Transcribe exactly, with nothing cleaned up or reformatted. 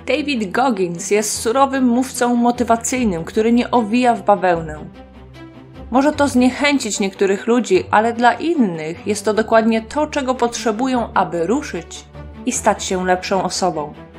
David Goggins jest surowym mówcą motywacyjnym, który nie owija w bawełnę. Może to zniechęcić niektórych ludzi, ale dla innych jest to dokładnie to, czego potrzebują, aby ruszyć i stać się lepszą osobą.